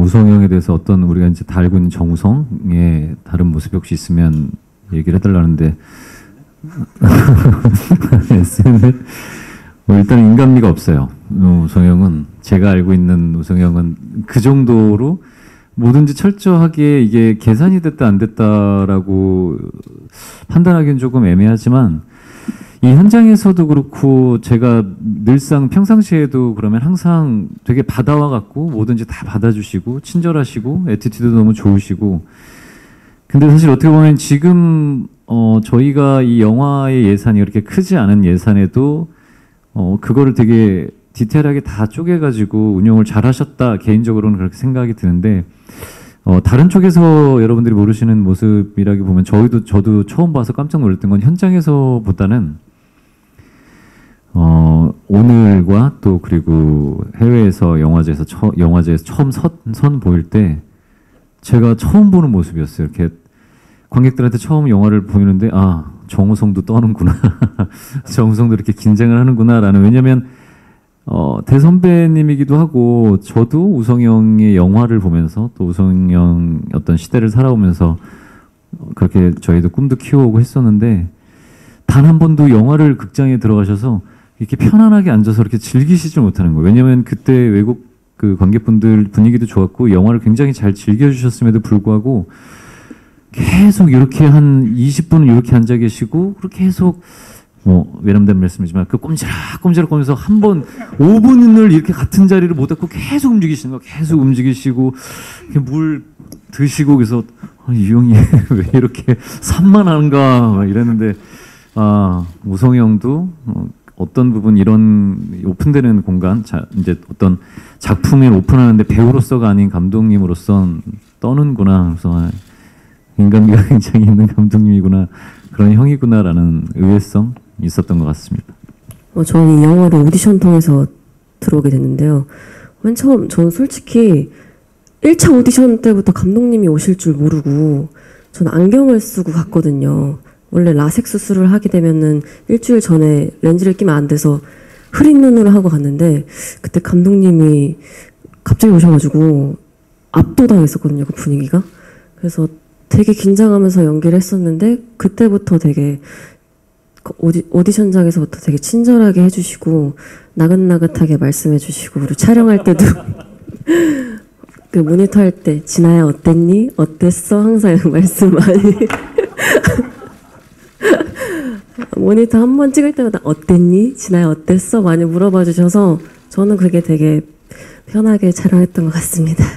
우성형에 대해서 어떤 우리가 이제 다 알고 있는 정우성의 다른 모습이 혹시 있으면 얘기를 해달라는데 일단 인간미가 없어요. 우성형은 제가 알고 있는 우성형은 그 정도로 뭐든지 철저하게 이게 계산이 됐다 안 됐다라고 판단하기는 조금 애매하지만 이 현장에서도 그렇고 제가 늘상 평상시에도 그러면 항상 되게 바다와 같고 뭐든지 다 받아주시고 친절하시고 애티튜드 너무 좋으시고 근데 사실 어떻게 보면 지금 저희가 이 영화의 예산이 그렇게 크지 않은 예산에도 그거를 되게 디테일하게 다 쪼개가지고 운영을 잘 하셨다 개인적으로는 그렇게 생각이 드는데 다른 쪽에서 여러분들이 모르시는 모습이라기 보면 저도 처음 봐서 깜짝 놀랐던 건 현장에서보다는 오늘과 또 그리고 해외에서 영화제에서 처음 선 보일 때 제가 처음 보는 모습이었어요. 이렇게 관객들한테 처음 영화를 보이는데 아 정우성도 떠는구나 정우성도 이렇게 긴장을 하는구나라는 왜냐면 대선배님이기도 하고 저도 우성형의 영화를 보면서 또 우성형 어떤 시대를 살아오면서 그렇게 저희도 꿈도 키워오고 했었는데 단 한 번도 영화를 극장에 들어가셔서 이렇게 편안하게 앉아서 이렇게 즐기시지 못하는 거예요. 왜냐면 그때 외국 그 관객분들 분위기도 좋았고 영화를 굉장히 잘 즐겨주셨음에도 불구하고 계속 이렇게 한 20분을 이렇게 앉아 계시고 그렇게 계속 외람된 말씀이지만 그 꼼지락꼼지락 거면서 한 번 5분을 이렇게 같은 자리를 못 앉고 계속 움직이시는 거 계속 움직이시고 물 드시고 그래서 이 형이 왜 이렇게 산만한가 막 이랬는데 우성형도 어떤 부분 이런 오픈되는 공간 이제 어떤 작품을 오픈하는데 배우로서가 아닌 감독님으로서 떠는구나 그래서 인간미가 굉장히 있는 감독님이구나 그런 형이구나라는 의외성 있었던 것 같습니다. 저는 이 영화를 오디션 통해서 들어오게 됐는데요. 맨 처음 저는 솔직히 1차 오디션 때부터 감독님이 오실 줄 모르고 저는 안경을 쓰고 갔거든요. 원래 라섹 수술을 하게 되면은 일주일 전에 렌즈를 끼면 안 돼서 흐린 눈으로 하고 갔는데 그때 감독님이 갑자기 오셔가지고 압도당했었거든요. 그 분위기가. 그래서 되게 긴장하면서 연기를 했었는데 그때부터 되게 오디션장에서부터 되게 친절하게 해주시고 나긋나긋하게 말씀해주시고 그리고 촬영할 때도 그 모니터 할 때 진아야 어땠니? 어땠어? 항상 말씀 많이 모니터 한 번 찍을 때마다 어땠니? 진아야 어땠어? 많이 물어봐 주셔서 저는 그게 되게 편하게 촬영했던 것 같습니다.